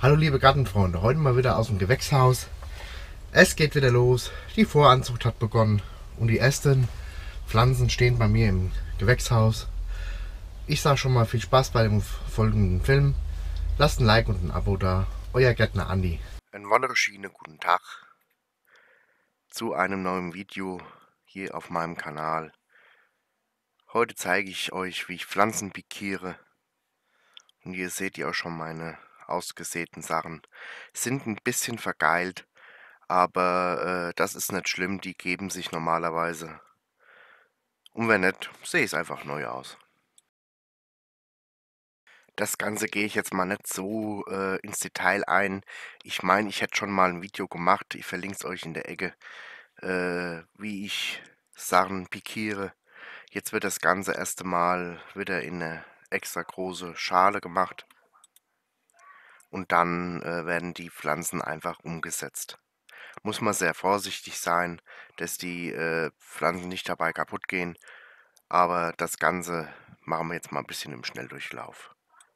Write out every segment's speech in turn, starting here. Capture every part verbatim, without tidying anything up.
Hallo liebe Gartenfreunde, heute mal wieder aus dem Gewächshaus. Es geht wieder los, die Voranzucht hat begonnen und die ersten Pflanzen stehen bei mir im Gewächshaus. Ich sage schon mal viel Spaß bei dem folgenden Film. Lasst ein Like und ein Abo da, euer Gärtner Andi. Einen wunderschönen guten Tag zu einem neuen Video hier auf meinem Kanal. Heute zeige ich euch, wie ich Pflanzen pikiere. Und hier seht ihr auch schon meine ausgesäten Sachen. Sind ein bisschen vergeilt, aber äh, das ist nicht schlimm, die geben sich normalerweise. Und wenn nicht, sehe ich es einfach neu aus. Das Ganze gehe ich jetzt mal nicht so äh, ins Detail ein. Ich meine, ich hätte schon mal ein Video gemacht, ich verlinke es euch in der Ecke, äh, wie ich Sachen pikiere. Jetzt wird das Ganze erste Mal wieder in eine extra große Schale gemacht. Und dann äh, werden die Pflanzen einfach umgesetzt. Muss man sehr vorsichtig sein, dass die äh, Pflanzen nicht dabei kaputt gehen. Aber das Ganze machen wir jetzt mal ein bisschen im Schnelldurchlauf.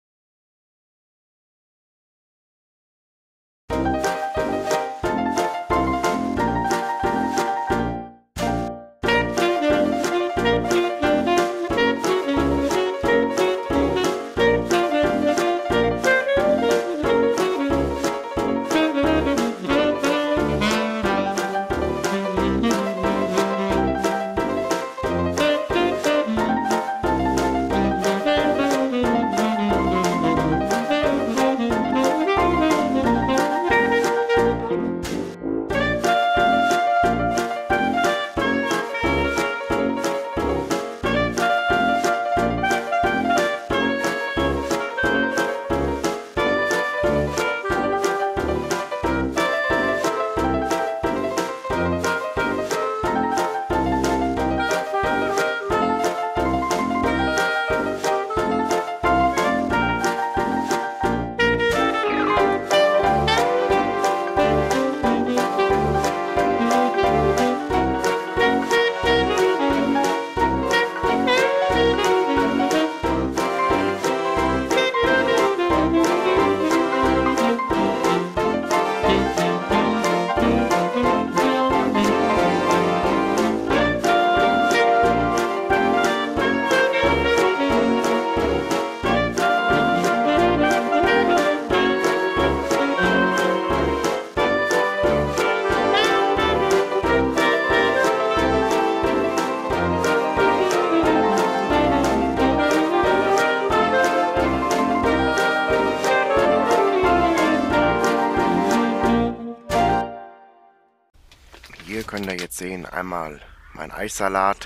Hier könnt ihr jetzt sehen, einmal mein Eissalat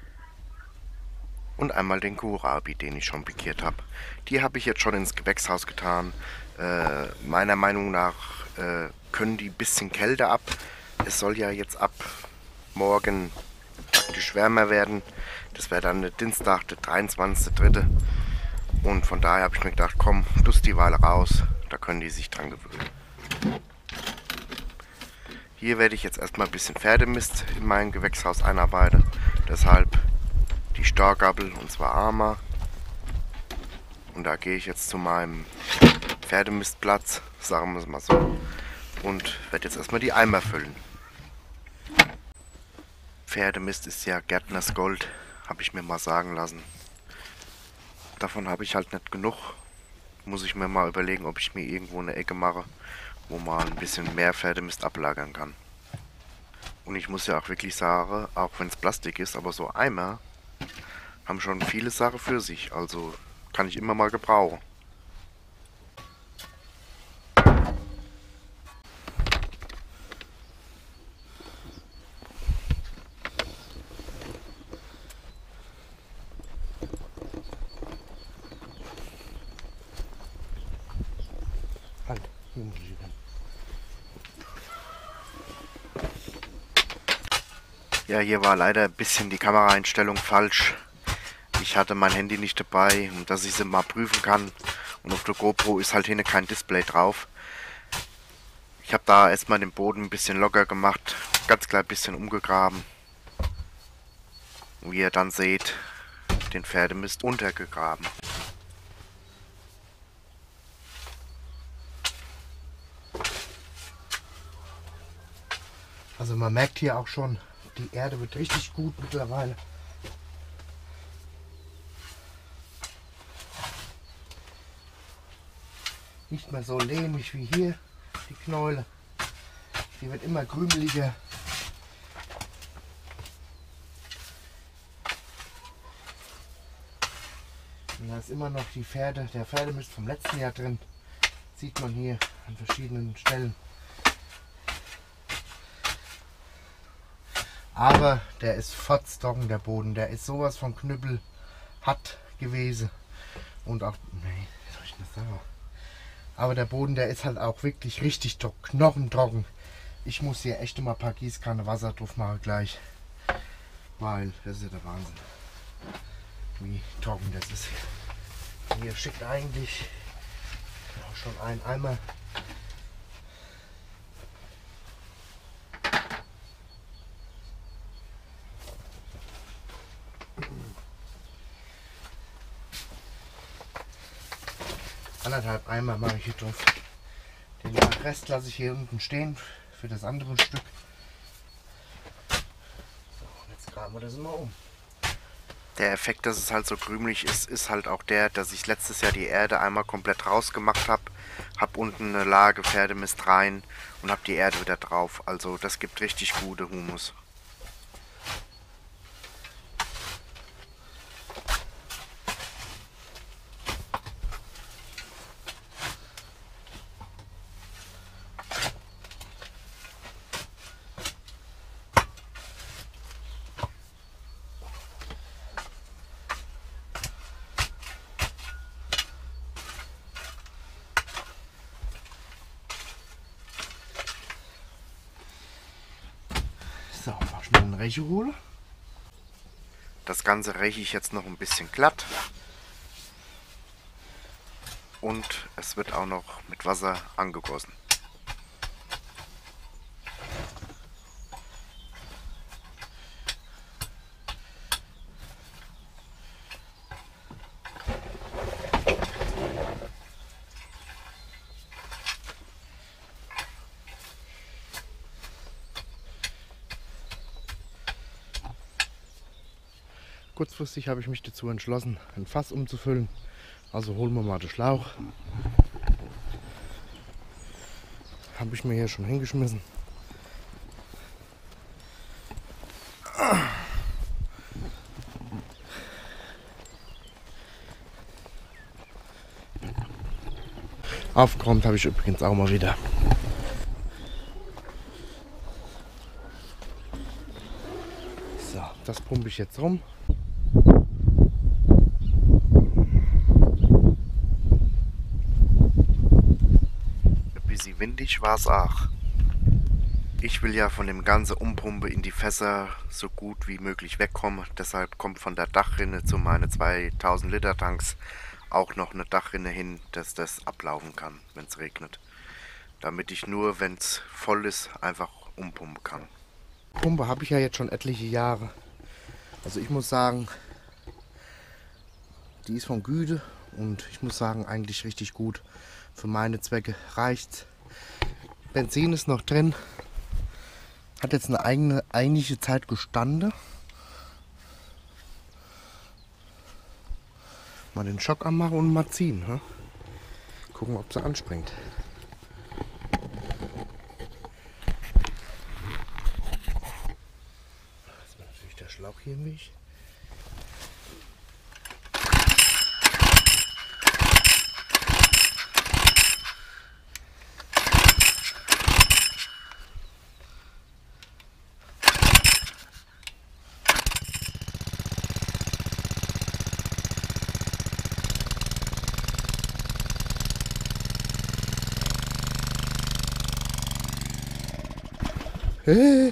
und einmal den Kohlrabi, den ich schon pikiert habe. Die habe ich jetzt schon ins Gewächshaus getan. Äh, meiner Meinung nach äh, können die ein bisschen kälter ab. Es soll ja jetzt ab morgen praktisch wärmer werden. Das wäre dann der Dienstag, der dreiundzwanzigste dritte Und von daher habe ich mir gedacht, komm, tust die Weile raus, da können die sich dran gewöhnen. Hier werde ich jetzt erstmal ein bisschen Pferdemist in mein Gewächshaus einarbeiten. Deshalb die Storgabel, und zwar Ama. Und da gehe ich jetzt zu meinem Pferdemistplatz, sagen wir es mal so. Und werde jetzt erstmal die Eimer füllen. Pferdemist ist ja Gärtners Gold, habe ich mir mal sagen lassen. Davon habe ich halt nicht genug. Muss ich mir mal überlegen, ob ich mir irgendwo eine Ecke mache, wo man ein bisschen mehr Pferdemist ablagern kann. Und ich muss ja auch wirklich sagen, auch wenn es Plastik ist, aber so Eimer haben schon viele Sachen für sich, also kann ich immer mal gebrauchen. Halt, Ja, hier war leider ein bisschen die Kameraeinstellung falsch. Ich hatte mein Handy nicht dabei, um dass ich sie mal prüfen kann. Und auf der GoPro ist halt hier kein Display drauf. Ich habe da erstmal den Boden ein bisschen locker gemacht, ganz klein bisschen umgegraben. Wie ihr dann seht, den Pferdemist untergegraben. Also man merkt hier auch schon, die Erde wird richtig gut mittlerweile. Nicht mehr so lehmig wie hier, die Knäule. Die wird immer krümeliger. Und da ist immer noch die Pferde, der Pferdemist vom letzten Jahr drin. Sieht man hier an verschiedenen Stellen. Aber der ist fotztrocken, der Boden. Der ist sowas von Knüppel hart gewesen. Und auch, nee, wie soll ich das sagen? Aber der Boden, der ist halt auch wirklich richtig trocken, knochentrocken. Ich muss hier echt immer ein paar Gießkanne Wasser drauf machen gleich. Weil das ist ja der Wahnsinn. Wie trocken das ist. Hier schickt eigentlich auch schon ein Eimer. Anderthalb Eimer mache ich hier drauf. Den Rest lasse ich hier unten stehen für das andere Stück. So, und jetzt graben wir das immer um. Der Effekt, dass es halt so krümelig ist, ist halt auch der, dass ich letztes Jahr die Erde einmal komplett rausgemacht habe. Hab unten eine Lage Pferdemist rein und habe die Erde wieder drauf. Also das gibt richtig gute Humus. So, mach schnell eine Reche holen. Das Ganze räche ich jetzt noch ein bisschen glatt. Und es wird auch noch mit Wasser angegossen. Kurzfristig habe ich mich dazu entschlossen, ein Fass umzufüllen. Also holen wir mal den Schlauch. Habe ich mir hier schon hingeschmissen. Aufgeräumt habe ich übrigens auch mal wieder. So, das pumpe ich jetzt rum. Windig war es auch. Ich will ja von dem ganzen Umpumpe in die Fässer so gut wie möglich wegkommen. Deshalb kommt von der Dachrinne zu meinen zweitausend Liter Tanks auch noch eine Dachrinne hin, dass das ablaufen kann, wenn es regnet. Damit ich nur, wenn es voll ist, einfach umpumpen kann. Pumpe habe ich ja jetzt schon etliche Jahre. Also ich muss sagen, die ist von Güte und ich muss sagen, eigentlich richtig gut. Für meine Zwecke reicht's. Benzin ist noch drin. Hat jetzt eine eigene eigentliche Zeit gestanden. Mal den Schock anmachen und mal ziehen. Hm? Gucken, ob sie anspringt. Das ist natürlich der Schlauch hier im Weg. Hey.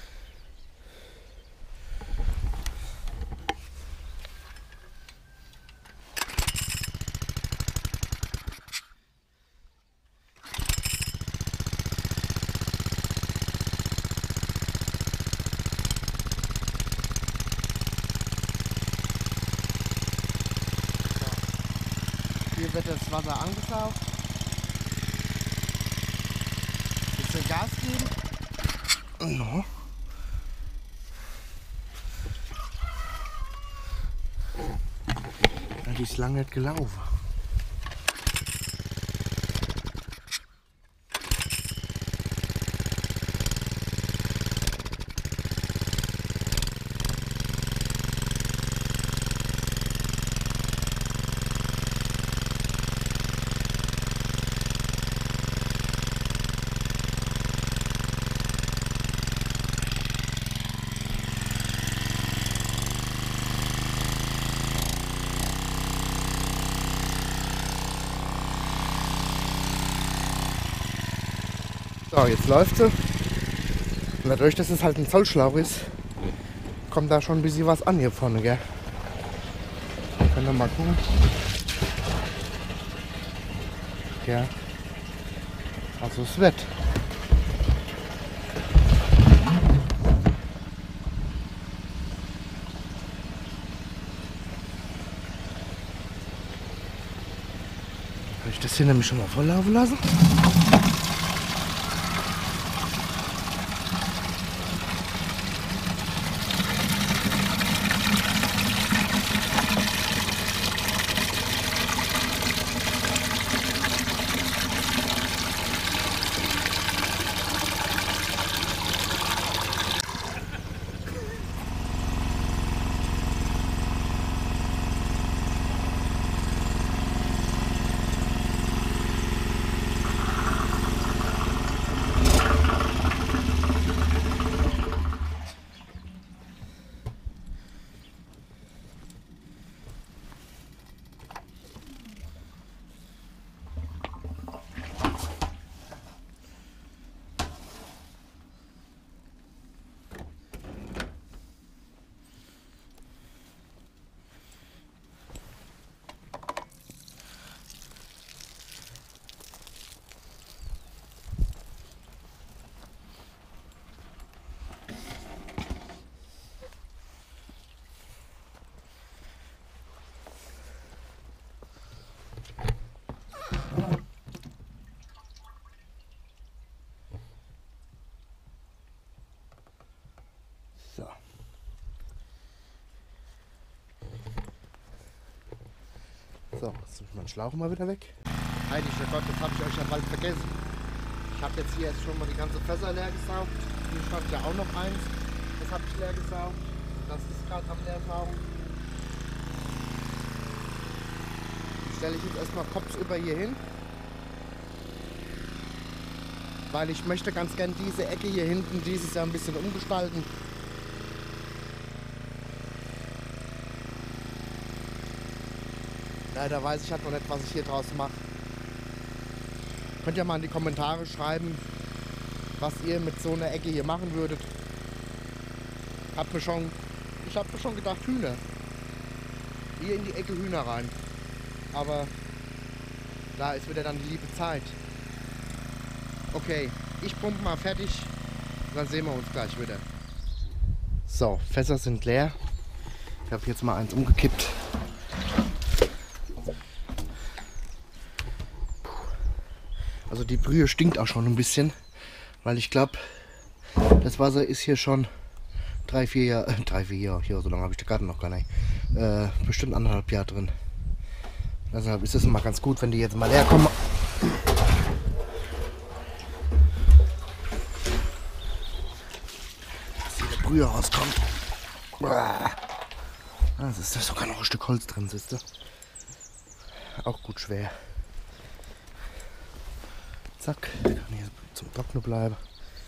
Hier wird das Wasser angesaugt. Bisschen Gas geben. No. Ja, die ist lange nicht gelaufen. So, jetzt läuft sie. Und dadurch, dass es halt ein Zollschlauch ist, kommt da schon ein bisschen was an hier vorne, gell? Können wir mal gucken. Ja. Also es wird. Kann ich das hier nämlich schon mal volllaufen lassen? So. So, jetzt ist mein Schlauch mal wieder weg. Heiliger Gott, jetzt habe ich euch ja bald vergessen. Ich habe jetzt hier jetzt schon mal die ganze Fässer leer gesaugt. Hier stand ja auch noch eins. Das habe ich leer gesaugt. Das ist gerade am Leersaugen. Die stelle ich jetzt erstmal kopfüber hier hin. Weil ich möchte ganz gern diese Ecke hier hinten dieses Jahr ein bisschen umgestalten. Leider weiß ich halt noch nicht, was ich hier draus mache. Könnt ihr mal in die Kommentare schreiben, was ihr mit so einer Ecke hier machen würdet. Hab mir schon, ich habe mir schon gedacht, Hühner. Hier in die Ecke Hühner rein. Aber da ist wieder dann die liebe Zeit. Okay, ich pumpe mal fertig, dann sehen wir uns gleich wieder. So, Fässer sind leer. Ich habe jetzt mal eins umgekippt. Also die Brühe stinkt auch schon ein bisschen, weil ich glaube, das Wasser ist hier schon drei, vier Jahre, äh, drei, vier Jahre, hier, so lange habe ich den Garten noch gar nicht, äh, bestimmt anderthalb Jahre drin. Deshalb ist es immer ganz gut, wenn die jetzt mal leer kommen. Dass hier die Brühe rauskommt. Das ist da sogar noch ein Stück Holz drin, siehst du? Auch gut schwer. Zack, kann hier zum Trocknen bleiben.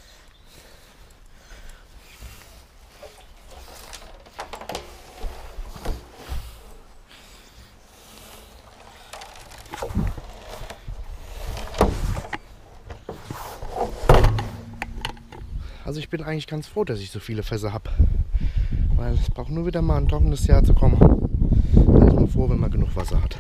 Also ich bin eigentlich ganz froh, dass ich so viele Fässer habe. Weil es braucht nur wieder mal ein trockenes Jahr zu kommen. Da ist man froh, wenn man genug Wasser hat.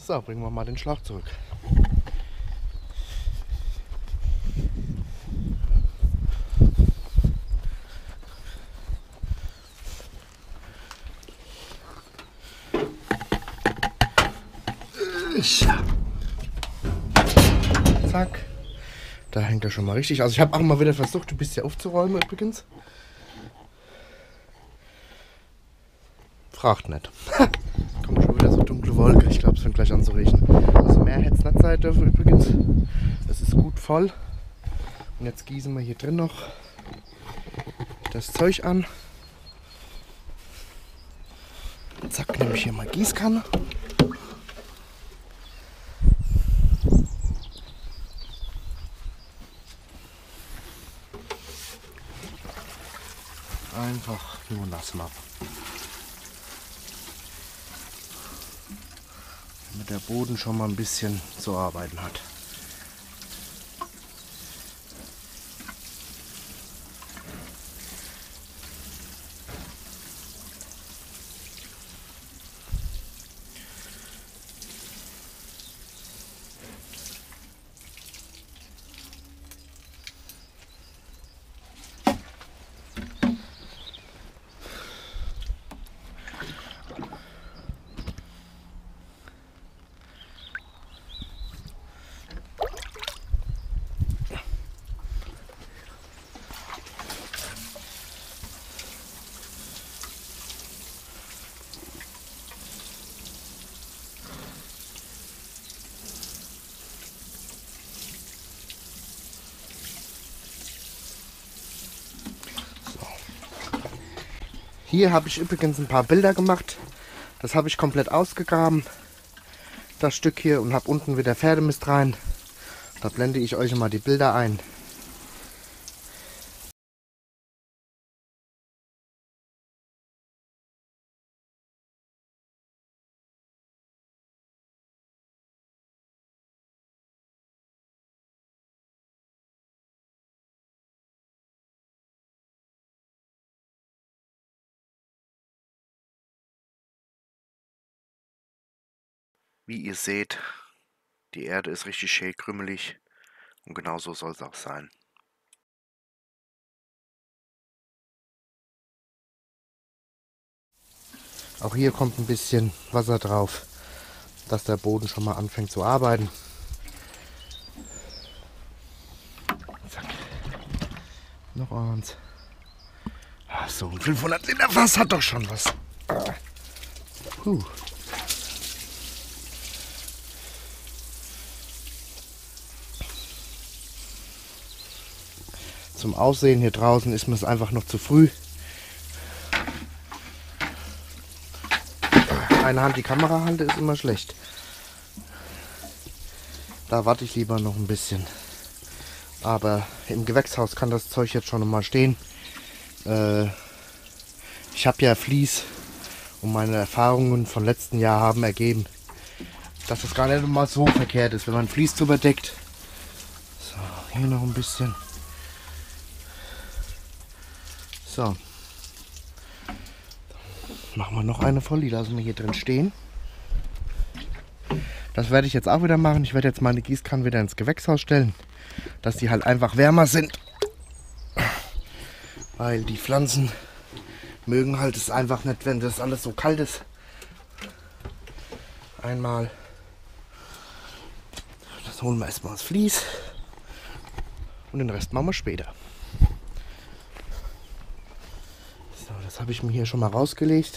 So, bringen wir mal den Schlauch zurück. Zack. Da hängt er schon mal richtig. Also ich habe auch mal wieder versucht, ein bisschen aufzuräumen übrigens. Fragt nicht. Kommt schon wieder so dunkle Wolke. Ich glaube, es fängt gleich an zu regnen. Also mehr hätte es nicht sein dürfen übrigens. Es ist gut voll. Und jetzt gießen wir hier drin noch das Zeug an. Zack, nehme ich hier mal Gießkanne. Einfach nur nass machen. Damit der Boden schon mal ein bisschen zu arbeiten hat. Hier habe ich übrigens ein paar Bilder gemacht. Das habe ich komplett ausgegraben. Das Stück hier, und habe unten wieder Pferdemist rein. Da blende ich euch mal die Bilder ein. Wie ihr seht, die Erde ist richtig schön krümelig und genau so soll es auch sein. Auch hier kommt ein bisschen Wasser drauf, dass der Boden schon mal anfängt zu arbeiten. Zack. Noch eins. Ach, so ein fünfhundert Liter Fass hat doch schon was. Ah. Huh. Zum Aussehen hier draußen ist mir es einfach noch zu früh. Eine Hand die Kamera halte ist immer schlecht. Da warte ich lieber noch ein bisschen. Aber im Gewächshaus kann das Zeug jetzt schon mal stehen. Äh, ich habe ja Vlies und meine Erfahrungen von letzten Jahr haben ergeben, dass es gar nicht mal so verkehrt ist, wenn man Vlies drüber deckt. So, hier noch ein bisschen. So. Machen wir noch eine voll, die lassen wir hier drin stehen. Das werde ich jetzt auch wieder machen. Ich werde jetzt meine Gießkannen wieder ins Gewächshaus stellen, dass die halt einfach wärmer sind. Weil die Pflanzen mögen halt es einfach nicht, wenn das alles so kalt ist. Einmal. Das holen wir erstmal das Vlies. Und den Rest machen wir später. So, das habe ich mir hier schon mal rausgelegt.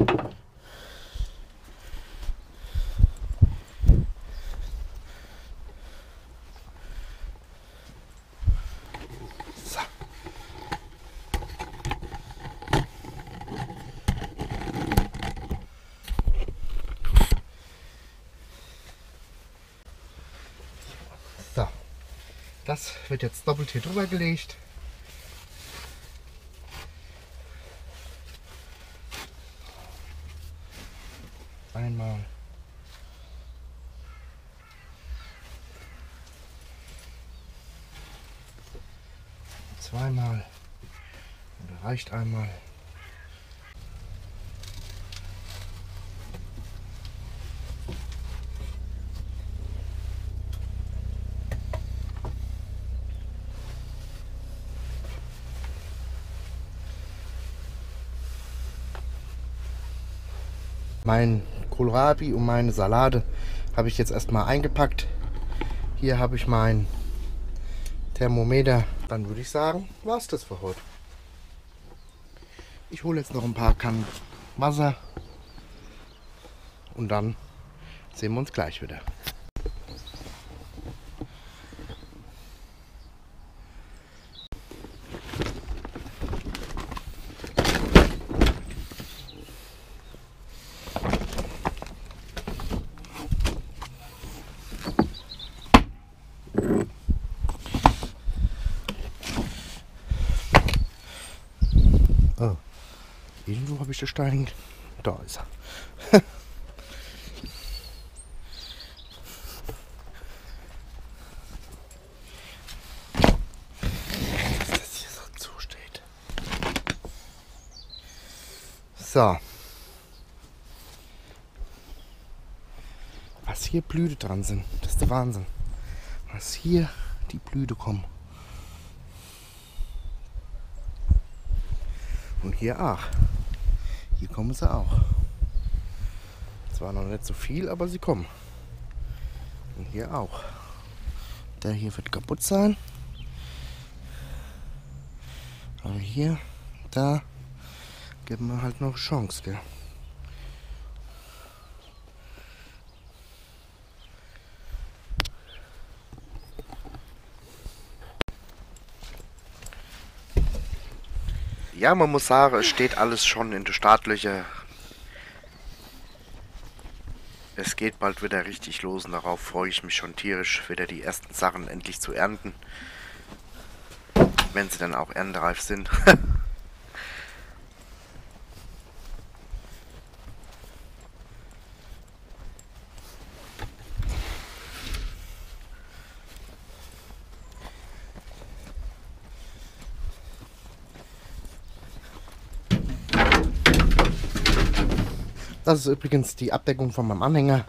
So. So. Das wird jetzt doppelt hier drüber gelegt. Einmal. Zweimal. Oder reicht einmal. Mein Kohlrabi und meine Salate habe ich jetzt erstmal eingepackt. Hier habe ich mein Thermometer. Dann würde ich sagen, war es das für heute. Ich hole jetzt noch ein paar Kannen Wasser und dann sehen wir uns gleich wieder. Oh, irgendwo habe ich den Stein. Da ist er. Dass das hier so zusteht. So. Was hier Blüte dran sind, das ist der Wahnsinn. Was hier die Blüte kommen. Und hier auch. Hier kommen sie auch. Zwar noch nicht so viel, aber sie kommen. Und hier auch. Der hier wird kaputt sein. Aber hier, da geben wir halt noch eine Chance, gell? Ja, man muss sagen, es steht alles schon in den Startlöchern. Es geht bald wieder richtig los und darauf freue ich mich schon tierisch, wieder die ersten Sachen endlich zu ernten. Wenn sie dann auch erntereif sind. Das ist übrigens die Abdeckung von meinem Anhänger.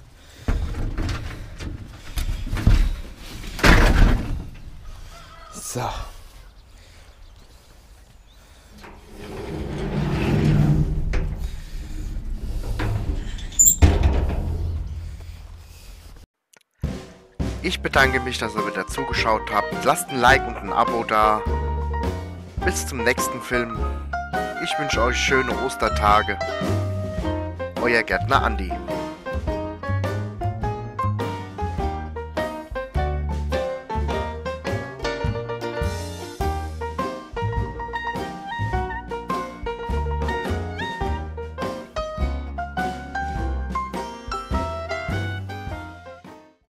So. Ich bedanke mich, dass ihr wieder zugeschaut habt. Lasst ein Like und ein Abo da. Bis zum nächsten Film. Ich wünsche euch schöne Ostertage. Euer Gärtner Andi.